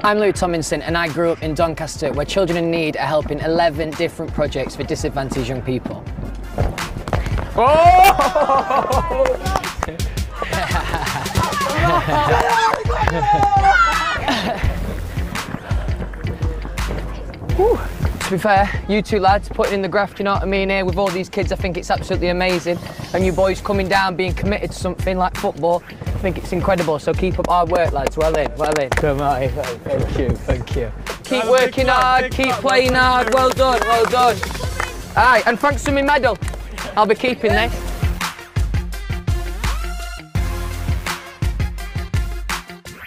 I'm Tomlinson and I grew up in Doncaster where children in need are helping 11 different projects for disadvantaged young people. To be fair, you two lads putting in the graft, you know what I mean, here with all these kids, I think it's absolutely amazing. And you boys coming down, being committed to something like football, I think it's incredible. So keep up hard work, lads. Well in, well in. Come on, thank you, thank you. Keep working hard, keep playing hard. Well done, well done. Aye, and thanks for my medal. I'll be keeping this.